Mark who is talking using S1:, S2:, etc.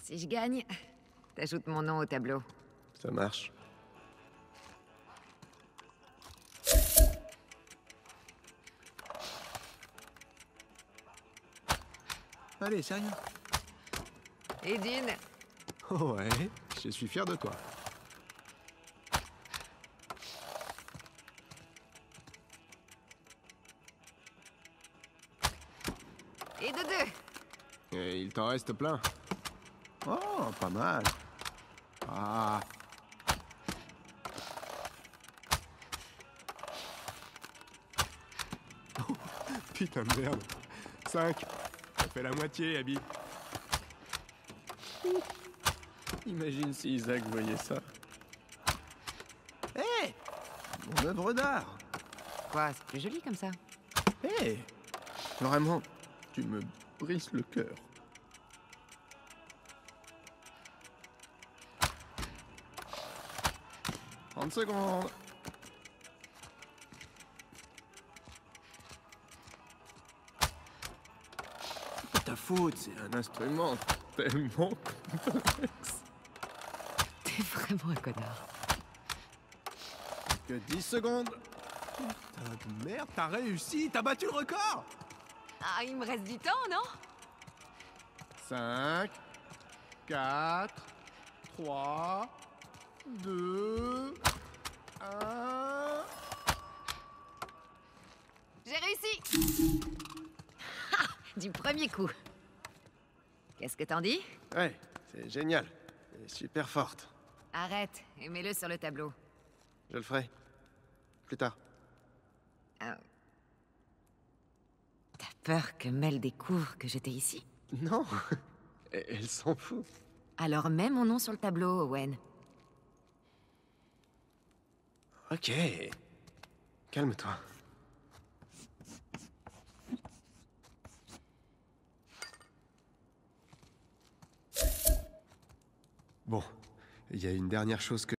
S1: Si je gagne, t'ajoutes mon nom au tableau.
S2: Ça marche.
S3: Allez, sérieux.
S1: Et Dean,
S3: Oh ouais, je suis fier de toi.
S1: et de deux.
S3: Et il t'en reste plein. Oh, pas mal. Ah. Oh, putain de merde. 5. Ça fait la moitié, Abby.
S2: Imagine si Isaac voyait ça.
S3: Hé, mon œuvre d'art.
S1: Quoi, c'est plus joli comme ça.
S3: Hé, vraiment, tu me brises le cœur. « 30 secondes. C'est pas ta faute, c'est un instrument tellement complexe.
S1: T'es vraiment un connard.
S3: Que 10 secondes. Putain de merde, t'as réussi, t'as battu le record.
S1: Ah, il me reste du temps, non?
S3: 5, 4, 3, 2, 1...
S1: J'ai réussi! Ha! Du premier coup. Qu'est-ce que t'en dis?
S2: Ouais, c'est génial. Elle est super forte.
S1: Arrête et mets-le sur le tableau.
S2: Je le ferai. Plus tard.
S1: T'as peur que Mel découvre que j'étais ici?
S2: Non. Elle s'en fout.
S1: Alors mets mon nom sur le tableau, Owen.
S2: Ok. Calme-toi. Bon, il y a une dernière chose que